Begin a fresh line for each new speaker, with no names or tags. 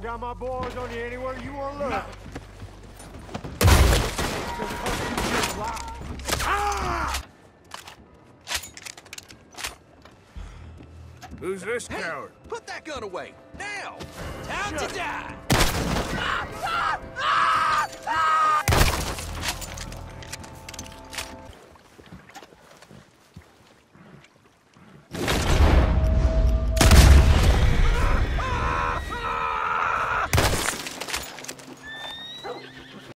got my boys on you anywhere you want to look.
Who's this coward?
Put that gun away! Now! Time to die!